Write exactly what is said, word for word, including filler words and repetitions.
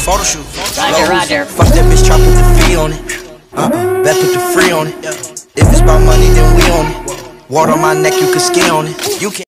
Photo shoot. Roger, Roger. Fuck that bitch, try put the fee on it. Uh-uh, bet put the free on it. If it's about money, then we on it. Water on my neck, you can ski on it. You can